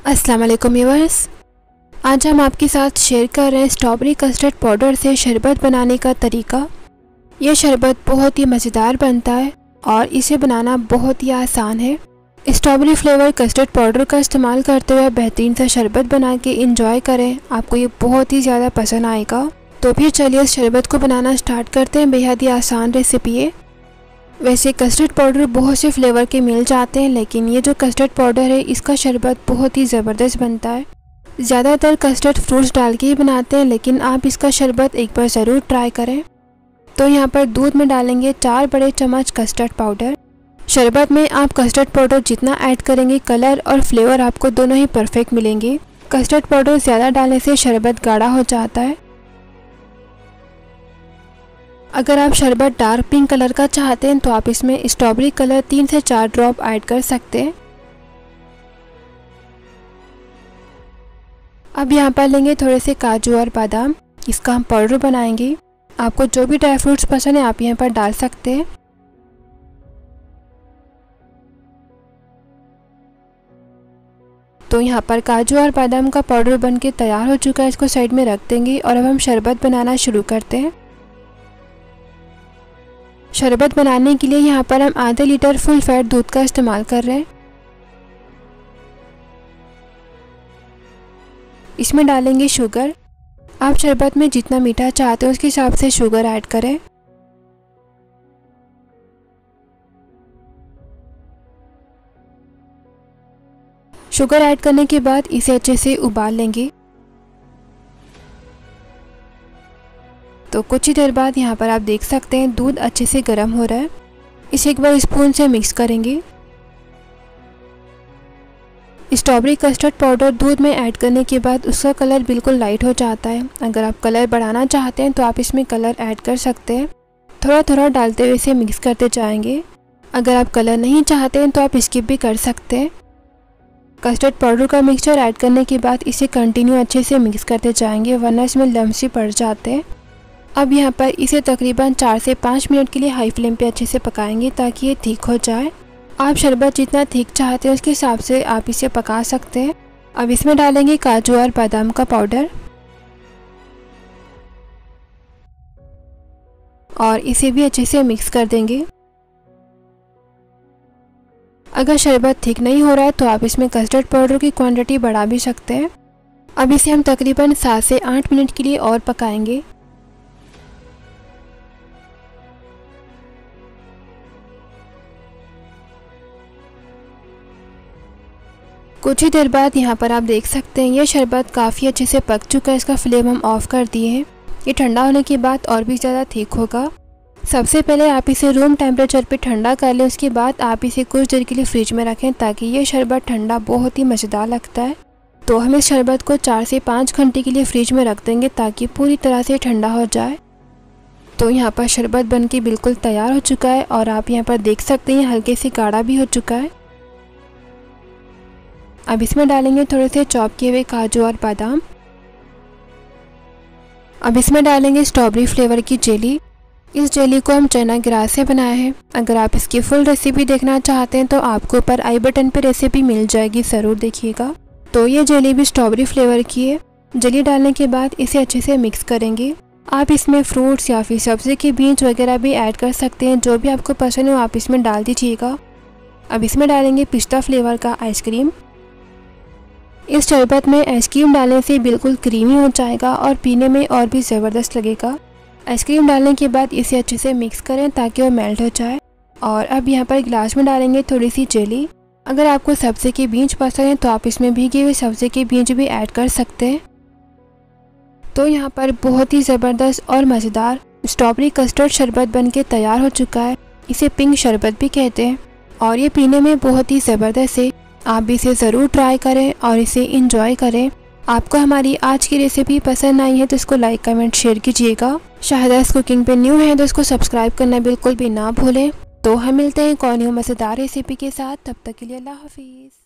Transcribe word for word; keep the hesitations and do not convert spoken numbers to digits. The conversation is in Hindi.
अस्सलाम वालेकुम व्यूअर्स, आज हम आपके साथ शेयर कर रहे हैं स्ट्रॉबेरी कस्टर्ड पाउडर से शरबत बनाने का तरीका। यह शरबत बहुत ही मज़ेदार बनता है और इसे बनाना बहुत ही आसान है। स्ट्रॉबेरी फ्लेवर कस्टर्ड पाउडर का इस्तेमाल करते हुए बेहतरीन सा शरबत बना के इंजॉय करें, आपको ये बहुत ही ज़्यादा पसंद आएगा। तो फिर चलिए इस शरबत को बनाना स्टार्ट करते हैं। बेहद ही आसान रेसिपी है। वैसे कस्टर्ड पाउडर बहुत से फ्लेवर के मिल जाते हैं, लेकिन ये जो कस्टर्ड पाउडर है इसका शरबत बहुत ही ज़बरदस्त बनता है। ज़्यादातर कस्टर्ड फ्रूट्स डाल के ही बनाते हैं, लेकिन आप इसका शरबत एक बार ज़रूर ट्राई करें। तो यहाँ पर दूध में डालेंगे चार बड़े चम्मच कस्टर्ड पाउडर। शरबत में आप कस्टर्ड पाउडर जितना ऐड करेंगे, कलर और फ्लेवर आपको दोनों ही परफेक्ट मिलेंगे। कस्टर्ड पाउडर ज़्यादा डालने से शरबत गाढ़ा हो जाता है। अगर आप शरबत डार्क पिंक कलर का चाहते हैं तो आप इसमें स्ट्रॉबेरी कलर तीन से चार ड्रॉप ऐड कर सकते हैं। अब यहाँ पर लेंगे थोड़े से काजू और बादाम, इसका हम पाउडर बनाएंगे। आपको जो भी ड्राई फ्रूट्स पसंद है आप यहाँ पर डाल सकते हैं। तो यहाँ पर काजू और बादाम का पाउडर बनके तैयार हो चुका है, इसको साइड में रख देंगे और अब हम शरबत बनाना शुरू करते हैं। शरबत बनाने के लिए यहाँ पर हम आधा लीटर फुल फैट दूध का इस्तेमाल कर रहे हैं। इसमें डालेंगे शुगर। आप शरबत में जितना मीठा चाहते हो उसके हिसाब से शुगर ऐड करें। शुगर ऐड करने के बाद इसे अच्छे से उबाल लेंगे। तो कुछ ही देर बाद यहाँ पर आप देख सकते हैं दूध अच्छे से गर्म हो रहा है। इसे एक बार स्पून से मिक्स करेंगे। स्ट्रॉबेरी कस्टर्ड पाउडर दूध में ऐड करने के बाद उसका कलर बिल्कुल लाइट हो जाता है। अगर आप कलर बढ़ाना चाहते हैं तो आप इसमें कलर ऐड कर सकते हैं। थोड़ा थोड़ा डालते हुए इसे मिक्स करते जाएंगे। अगर आप कलर नहीं चाहते हैं तो आप स्किप भी कर सकते हैं। कस्टर्ड पाउडर का मिक्सचर ऐड करने के बाद इसे कंटिन्यू अच्छे से मिक्स करते जाएंगे, वरना इसमें लम्स भी पड़ जाते हैं। अब यहाँ पर इसे तकरीबन चार से पाँच मिनट के लिए हाई फ्लेम पे अच्छे से पकाएंगे ताकि ये ठीक हो जाए। आप शरबत जितना ठीक चाहते हैं उसके हिसाब से आप इसे पका सकते हैं। अब इसमें डालेंगे काजू और बादाम का पाउडर और इसे भी अच्छे से मिक्स कर देंगे। अगर शरबत ठीक नहीं हो रहा है तो आप इसमें कस्टर्ड पाउडर की क्वांटिटी बढ़ा भी सकते हैं। अब इसे हम तकरीबन सात से आठ मिनट के लिए और पकाएंगे। कुछ ही देर बाद यहाँ पर आप देख सकते हैं ये शरबत काफ़ी अच्छे से पक चुका है। इसका फ्लेम हम ऑफ कर दिए हैं। ये ठंडा होने के बाद और भी ज़्यादा ठीक होगा। सबसे पहले आप इसे रूम टेम्परेचर पे ठंडा कर लें, उसके बाद आप इसे कुछ देर के लिए फ्रिज में रखें ताकि ये शरबत ठंडा बहुत ही मज़ेदार लगता है। तो हम इस शरबत को चार से पाँच घंटे के लिए फ्रिज में रख देंगे ताकि पूरी तरह से ठंडा हो जाए। तो यहाँ पर शरबत बन के बिल्कुल तैयार हो चुका है और आप यहाँ पर देख सकते हैं हल्के से गाढ़ा भी हो चुका है। अब इसमें डालेंगे थोड़े से चॉप किए हुए काजू और बादाम। अब इसमें डालेंगे स्ट्रॉबेरी फ्लेवर की जेली। इस जेली को हम चना ग्रास से बनाए हैं। अगर आप इसकी फुल रेसिपी देखना चाहते हैं तो आपको ऊपर आई बटन पे रेसिपी मिल जाएगी, ज़रूर देखिएगा। तो ये जेली भी स्ट्रॉबेरी फ्लेवर की है। जेली डालने के बाद इसे अच्छे से मिक्स करेंगे। आप इसमें फ्रूट्स या फिर सब्ज़ी के बीज वगैरह भी ऐड कर सकते हैं, जो भी आपको पसंद हो आप इसमें डाल दीजिएगा। अब इसमें डालेंगे पिस्ता फ्लेवर का आइसक्रीम। इस शरबत में आइसक्रीम डालने से बिल्कुल क्रीमी हो जाएगा और पीने में और भी ज़बरदस्त लगेगा। आइसक्रीम डालने के बाद इसे अच्छे से मिक्स करें ताकि वो मेल्ट हो जाए। और अब यहाँ पर गिलास में डालेंगे थोड़ी सी जेली। अगर आपको सब्ज़ी के बीज पसंद है तो आप इसमें भीगे हुए सब्ज़ी के बीज भी ऐड कर सकते हैं। तो यहाँ पर बहुत ही ज़बरदस्त और मज़ेदार स्ट्रॉबेरी कस्टर्ड शरबत बन के तैयार हो चुका है। इसे पिंक शरबत भी कहते हैं और ये पीने में बहुत ही ज़बरदस्त है। आप भी इसे ज़रूर ट्राई करें और इसे इंजॉय करें। आपको हमारी आज की रेसिपी पसंद आई है तो इसको लाइक कमेंट शेयर कीजिएगा। शाहिदास कुकिंग पे न्यू है तो इसको सब्सक्राइब करना बिल्कुल भी ना भूलें। तो हम मिलते हैं एक और न्यू मज़ेदार रेसिपी के साथ। तब तक के लिए अल्लाह हाफिज़।